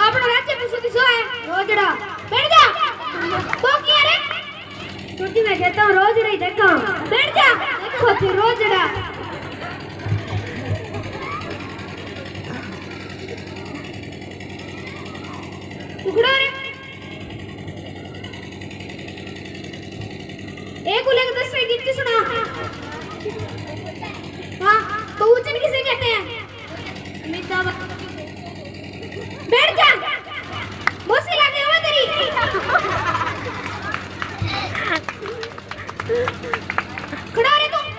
आपनो राज्य में सुधी सो है रोजड़ा बैठ जा तो किया रे तुझी मैं कहता हूं रोजड़ा ही देखो बैठ जा देखो तू रोजड़ा टुकड़ा रे एक को लेकर 10 गीत की सुना हां बहुवचन किसे कहते हैं अमिताभ बैठ जा मुझसे लगे हुआ तेरी खड़ा रे तू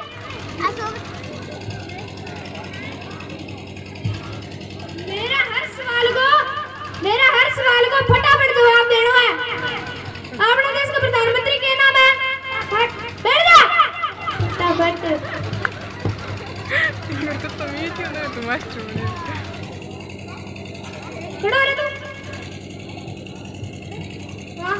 मेरा हर सवाल को फटाफट जवाब देना है अपने देश का प्रधानमंत्री क्या नाम है बैठ जा फटाफट मेरे को तमीज क्यों नहीं तुम्हारी चुनी खड़ा रे तू हां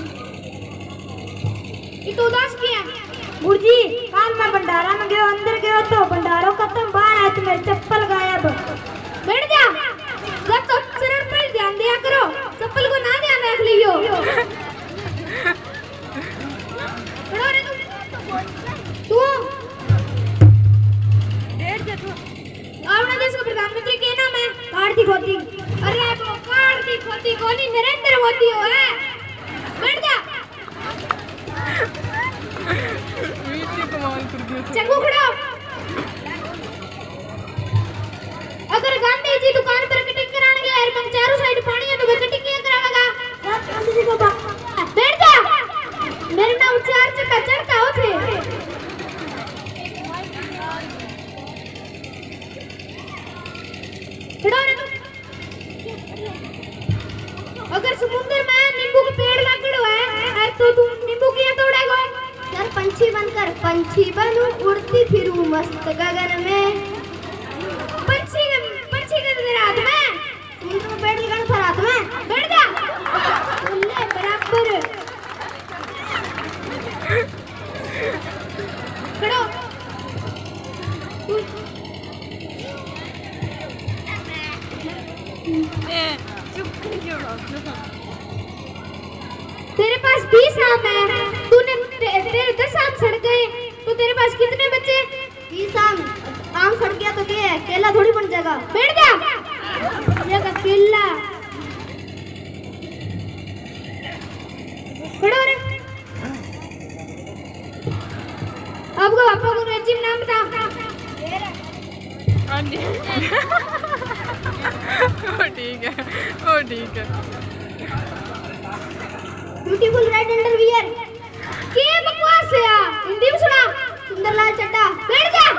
ये तो उदास किया गुरुजी काल मैं भंडारा में गयो अंदर गयो तो भंडारो खत्म बाहर आया तो मेरे चप्पल गायब बैठ जा जब तक चरण पर ध्यान दिया करो चप्पल को ना ध्यान रख लियो खड़ा रे तू बैठ जा तू अपने देश का प्रधानमंत्री क्या नाम है कार्तिक होती अरे वो कार्तिक होती कोनी नरेंद्र मोदी हो है बैठ जा मीठी कमाल कर दिया चंगू खड़ा अगर गांधी जी दुकान पर कटिंग कराने गए और हम चारों साइड पानी है तो वे कटिंग क्या करावेगा गांधी जी को बैठ जा मेरे नाम चार चक्का चढ़ता हो थे खड़ा रे तू अगर समुद्र में नींबू का पेड़ लगड़ो है तो तू नींबू क्यों तोड़ेगा सर पंछी बनकर पंछी बनूं उड़ती फिरूं मस्त गगन में पंछी के तेरे हाथ में समुद्र में पेड़ लगाना था हाथ में बैठ जा बोले बराबर खड़ो तेरे पास 20 आम है तूने तेरे 10 आम सड़ गए तो तेरे पास कितने बचे 20 आम सड़ गया तो क्या है केला थोड़ी बन जाएगा बैठ जा ये का केला खड़ो रे आपको पापा को अंग्रेजी में नाम बता ओ ठीक है ब्यूटीफुल रेड अंडरवियर के बकवास है हिंदी में सुना सुंदरलाल चड्डा बैठ जा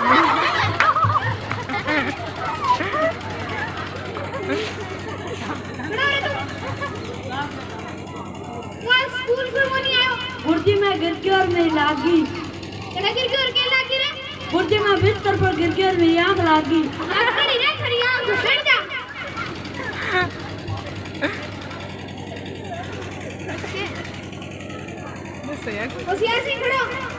स्कूल में वो नहीं आयो गुरुजी में गिर के और मेरी लागी केड़ा गिर के और के लागी रे गुरुजी में बिस्तर पर गिर के और मेरी आंख लागी आंख खड़ी रे खड़ी आंख बैठ जा सही है होशियार से खड़ो